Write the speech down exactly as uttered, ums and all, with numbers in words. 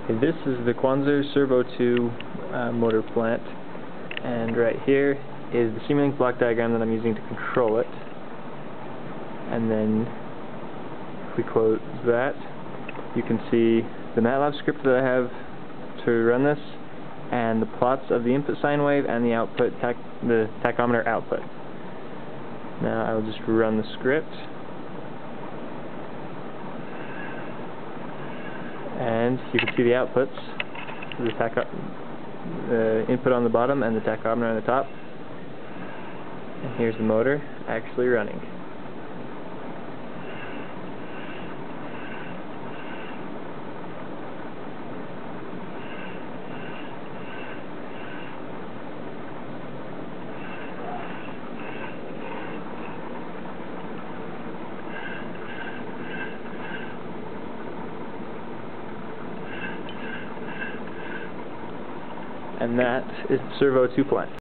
Okay, this is the Quansar S R V zero two uh, motor plant, and right here is the Simulink block diagram that I'm using to control it. And then if we close that, you can see the MATLAB script that I have to run this, and the plots of the input sine wave and the output tach the tachometer output. Now I will just run the script, and you can see the outputs, the tacho uh, input on the bottom and the tachometer on the top. And here's the motor actually running. And that is the S R V zero two plant.